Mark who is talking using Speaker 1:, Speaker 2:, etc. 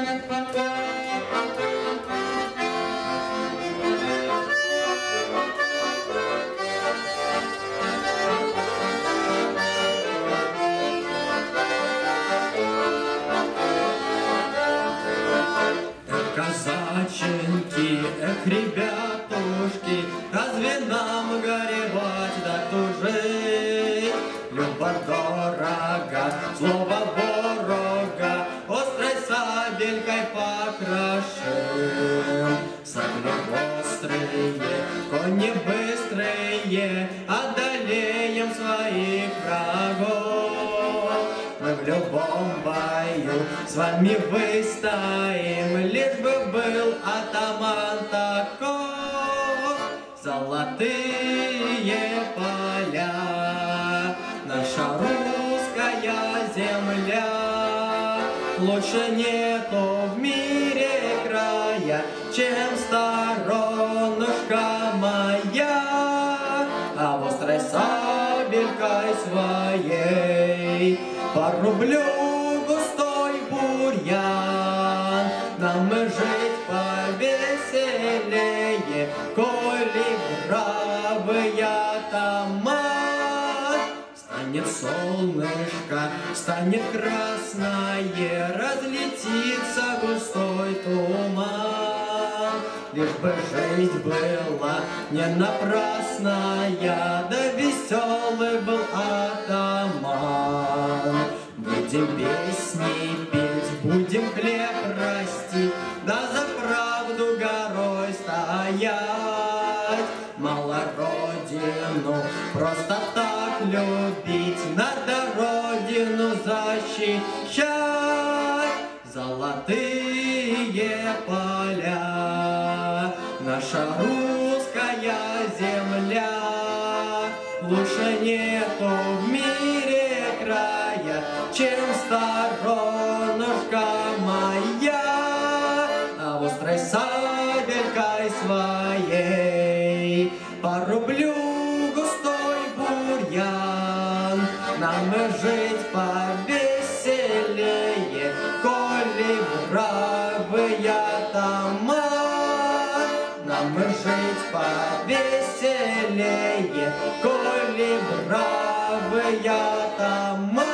Speaker 1: Казаченьки, эх, ребятушки, разве нам горевать да тужить? Любо-дорого, слово ворога, острой сабелькой покрошим. Сабли острые, кони быстрые, одолеем своих врагов. Мы в любом бою с вами выстоим, лишь бы был атаман таков. Золотые поля, наша русская земля, лучше нету в мире края, чем сторонушка моя. А в острой сабелькой своей порублю густой бурьян. Нам и жить повеселее, коли бравый атаман. Станет солнышко, станет красное, разлетится густой туман. Лишь бы жизнь была не напрасная, да веселый был атаман. Будем песни петь, будем хлеб расти, да за правду горой стоять. Мало родину просто так любить, надо родину защищать. Золотые поля, наша русская земля, лучше нету в мире края, чем сторонушка моя. А в острой сабелькой своей порублю густой бурьян. Нам и жить повеселее, коли бравый атаман. Нам и жить повеселее, коли бравый атаман.